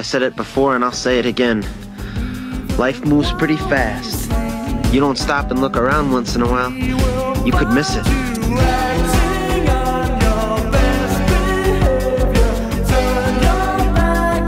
I said it before and I'll say it again. Life moves pretty fast. You don't stop and look around once in a while, you could miss it.